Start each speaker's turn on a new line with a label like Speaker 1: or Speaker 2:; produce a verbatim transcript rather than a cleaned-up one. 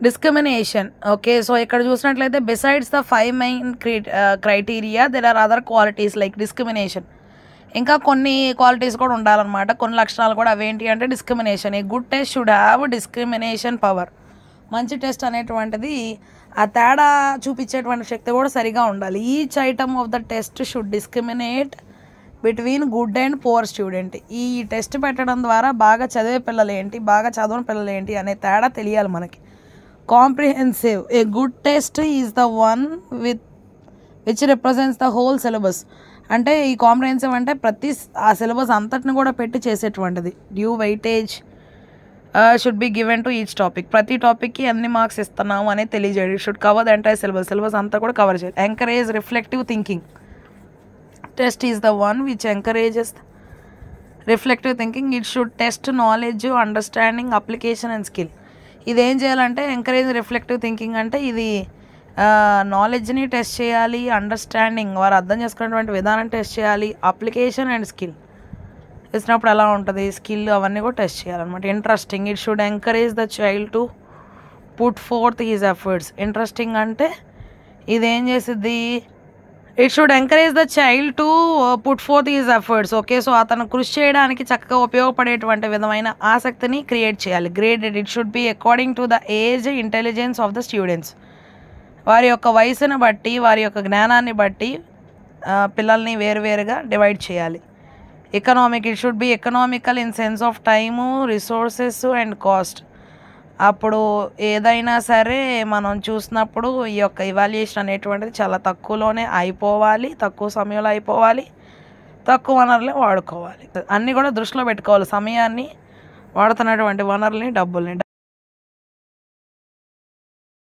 Speaker 1: Discrimination. Okay. So ఇక్కడ చూసినట్లయితే besides the five main criteria there are other qualities like discrimination. ఇంకా కొన్ని qualities కూడా ఉండాలన్నమాట, కొన్ని లక్షణాలు కూడా. అవేంటి అంటే discrimination. A good test should have discrimination power. మంచి టెస్ట్ అనేటువంటిది ఆ తేడా చూపించేటువంటి శక్తి కూడా సరిగా ఉండాలి. Each item of the test should discriminate between good and poor student. ఈ టెస్ట్ పెట్టడం ద్వారా బాగా చదివే పిల్లలు ఏంటి, బాగా చదవని పిల్లలు ఏంటి అనే తేడా తెలియాలి మనకి. Comprehensive. A good test is the one with which represents the whole syllabus. అంటే ఈ కాంప్రిహెన్సివ్ అంటే ప్రతి ఆ సిలబస్ అంతటిని కూడా పెట్టి చేసేటువంటిది. Due weightage should be given to each topic. ప్రతి టాపిక్కి ఎన్ని మార్క్స్ ఇస్తున్నాము అనేది తెలియజేయాలి. Should cover the entire syllabus. Syllabus అంతా కూడా కవర్ చేయాలి. Encourage reflective thinking. Test is the one which encourages reflective thinking. It should test knowledge, understanding, application and skill. ఇది ఏం చేయాలంటే ఎంకరేజ్ రిఫ్లెక్టివ్ థింకింగ్ అంటే ఇది నాలెడ్జ్ని టెస్ట్ చేయాలి, అండర్స్టాండింగ్ వారు అర్థం చేసుకునేటువంటి విధానం టెస్ట్ చేయాలి, అప్లికేషన్ అండ్ స్కిల్ ఇచ్చినప్పుడు ఎలా ఉంటుంది, స్కిల్ అవన్నీ కూడా టెస్ట్ చేయాలన్నమాట. Interesting. It should encourage the child to put forth his efforts. Interesting అంటే ఇదేం చేసిద్ది, it should encourage the child to put forth his efforts. Okay. So అతను కృషి చేయడానికి చక్కగా ఉపయోగపడేటువంటి విధమైన ఆసక్తిని క్రియేట్ చేయాలి. Graded. It should be according to the age, intelligence of the students. వారి యొక్క వయసును బట్టి, వారి యొక్క జ్ఞానాన్ని బట్టి పిల్లల్ని వేరువేరుగా డివైడ్ చేయాలి. Economic. It should be economical in sense of time, resources and cost. అప్పుడు ఏదైనా సరే మనం చూసినప్పుడు ఈ యొక్క ఇవాల్యుయేషన్ అనేటువంటిది చాలా తక్కువలోనే అయిపోవాలి, తక్కువ సమయంలో అయిపోవాలి, తక్కువ వనరులే వాడుకోవాలి. అన్నీ కూడా దృష్టిలో పెట్టుకోవాలి. సమయాన్ని, వాడుతున్నటువంటి వనరుల్ని, డబ్బుల్ని.